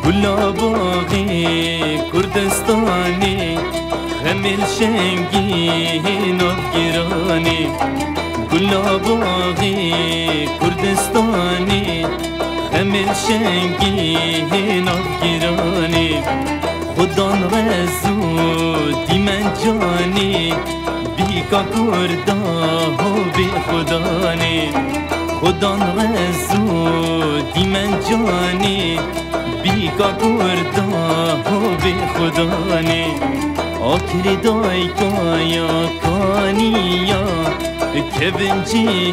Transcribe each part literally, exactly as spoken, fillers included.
گلا باغی کردستانی خمیل شنگی نافگرانی گلا باغی کردستانی خمیل شنگی نافگرانی خودان رزو دیمن جانی بیکا کردا و بی خدانی خودان رزو دیمن جانی بیکا کردا و بی خدانی آکر دای کایا کانیا کبنجی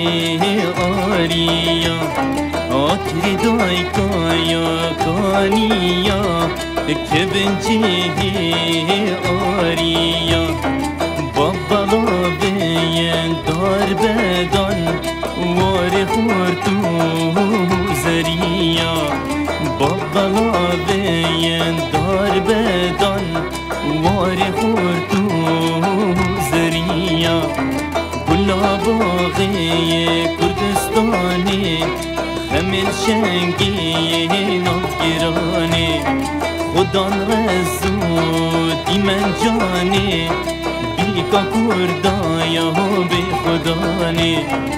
آریا آکر دای کایا کانیا کبنجی آریا بابا بین دار بدان وار خورتو زریا بابا بین دار بدان وار خورتو زریا گلا باغی کردستانی خمیل شنگی نافگرانی خودان رزو دیمن جانی بیکا کردایا بی خدانی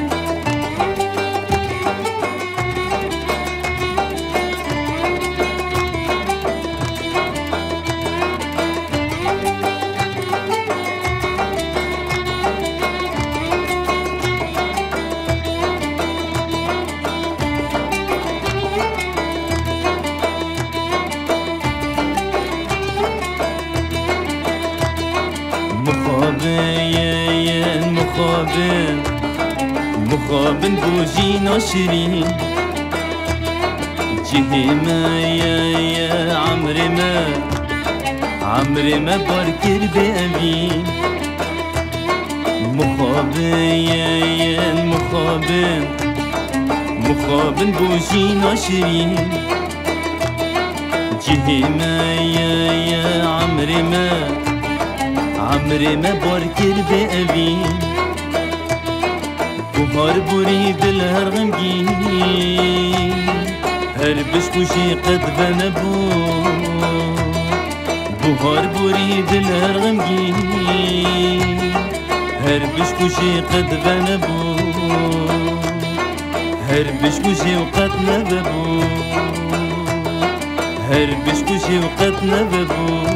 مخابن مخابن مخابن بوجي ناشرين جهما يا يا عمري ما عمري ما بركر بأمين مخابن يا يا مخابن مخابن بوجي ناشرين جهما يا يا عمري ما عمري ما بركر بأبين بهار بوري بالهرغمجين هربش بوشي قد بنبو بهار بوري بالهرغمجين هربش بوشي قد بنبو هربش بوشي وقد نببو هربش بوشي وقد نببو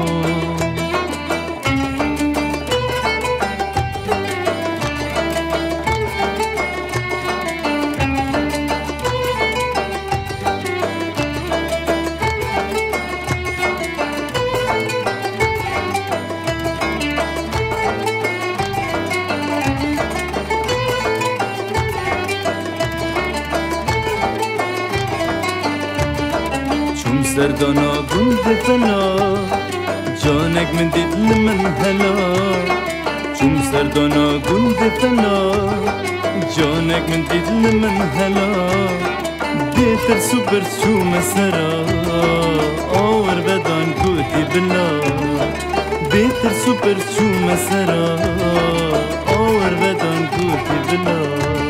سردانا گند فلا جانك من دل من هلا چون سردانا گند فلا جانك من دل من هلا بيتر سوبر شو مسرا اور بدان قوتي بلا بيتر سوبر شو مسرا اور بدان قوتي بلا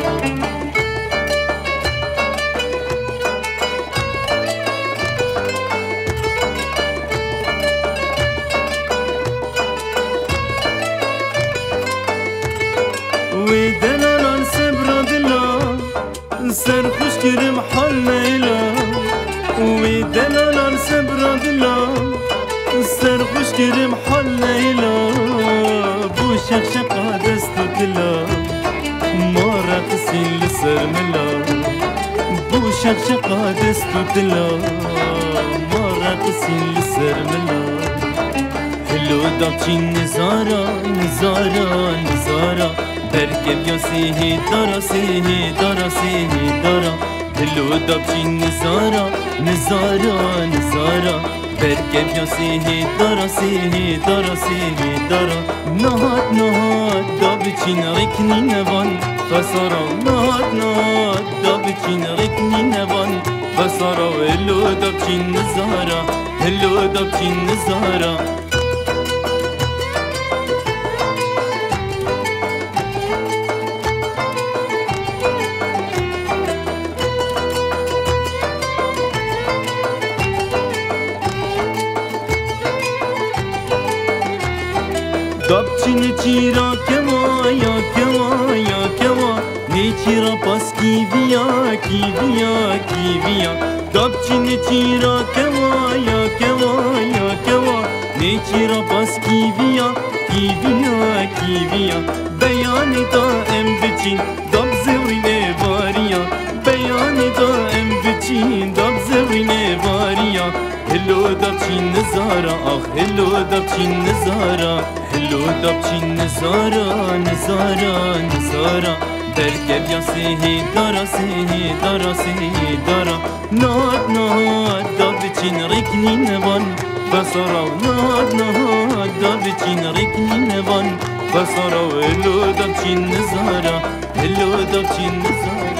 ودلالان سبرا دلا سر خوش کرم حال لیلا ودلالان سبرا دلا سر خوش کرم حال لیلا بو شقشقا دست دلا ما رقصي لسر ملا بو شقشقا دست دلا ما رقصي لسر ملا هلو داچین نزارا نزارا نزارا بركب يا سيهي دارا سيهي دارا سيهي دارا هلو دابچين نزارا نزارا نزارا بركب يا سيهي دارا سيهي دارا سيهي دارا نهات نهات دابچين ركني نبان فسارا نهات نهات دابچين ركني نبان فسارا هلو دابچين نزارا هلو دابچين نزارا دب چین چیرا کوا یا کوا یا کوا نی چیرا پس کی بیا کی بیا کی بیا دب چین چیرا کوا یا کوا یا کوا نی چیرا پس کی بیا کی بیا کی بیا بیان دا ام بچین دب زوینه واریا بیان دا ام بچین دب زوینه واریا هلو دب چین نزارا آخ هلو دب چین نزارا هلو دب چین نزارا نزارا نزارا درگل یا سهی دارا سهی دارا سهی دارا ناد ناد دب چین رکنی نوان بسارا ناد ناد دب چین رکنی نوان بسارا هلو دب چین نزارا هلو دب چین نزارا